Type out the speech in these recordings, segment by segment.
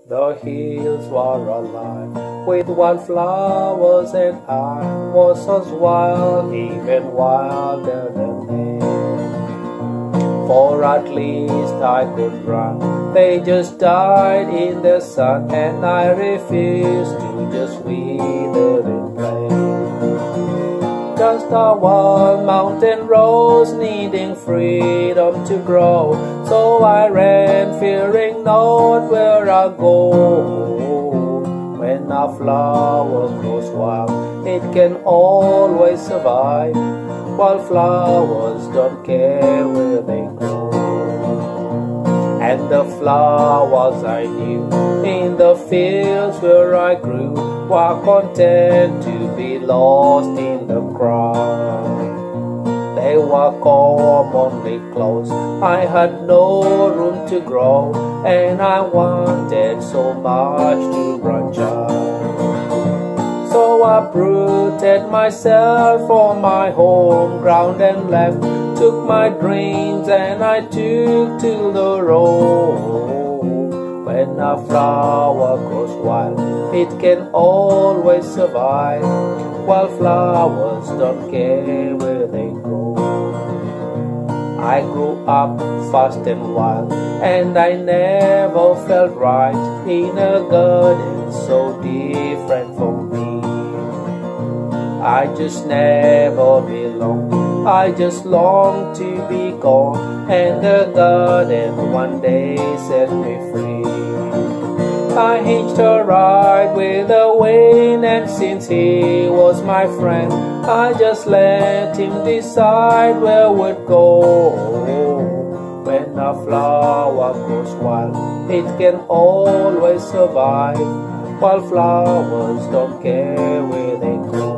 The hills were alive with wildflowers, and I was as wild, even wilder than they. For at least I could run. They just died in the sun, and I refused to just wither in plain. Just a wild mountain rose, needing freedom to grow. So I ran, fearing not where I go. When a flower grows wild, it can always survive. Wildflowers don't care where they grow. And the flowers I knew in the fields where I grew were content to be lost in the crowd. They were commonly close. I had no room to grow, and I wanted so much to branch out. So I uprooted myself from my home ground and left. Took my dreams and I took to the road. When a flower grows wild, it can always survive. Wildflowers don't care where they grow. I grew up fast and wild, and I never felt right in a garden so different from me. I just never belonged. I just longed to be gone, and the garden one day set me free. I hitched a ride with the wind, and since he was my friend, I just let him decide where we'd go. When a flower grows wild, it can always survive. Wildflowers don't care where they grow.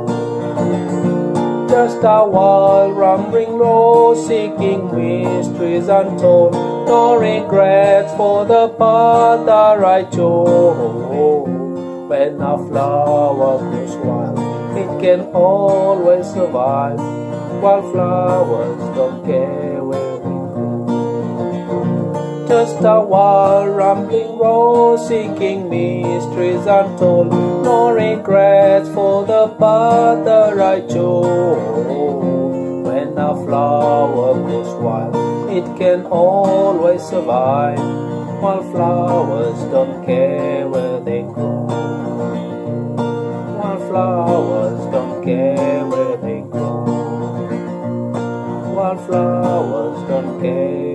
Just a wild rambling road, seeking mysteries untold. No regrets for the path that I chose. When a flower grows wild, it can always survive. Wildflowers don't care where they grow. Just a wild rambling road, seeking mysteries untold. No regrets for the path that I chose. When a flower grows wild, it can always survive. Wildflowers don't care where they grow. Wildflowers don't care where they grow. Wildflowers don't care.